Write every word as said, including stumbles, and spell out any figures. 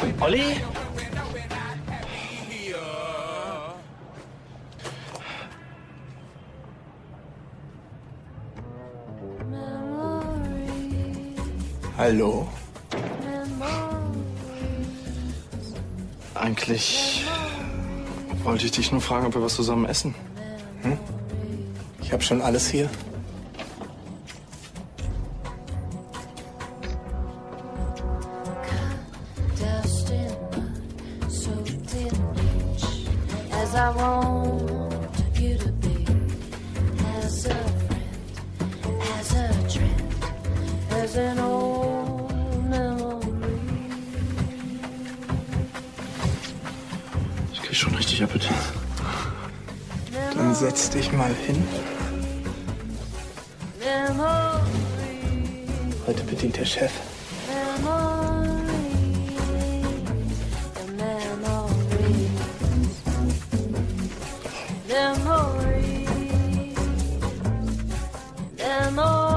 Olli? Hallo? Eigentlich wollte ich dich nur fragen, ob wir was zusammen essen. Hm? Ich habe schon alles hier. Ich krieg schon richtig Appetit. Dann setz dich mal hin. Heute bedient der Chef. Memory, memory.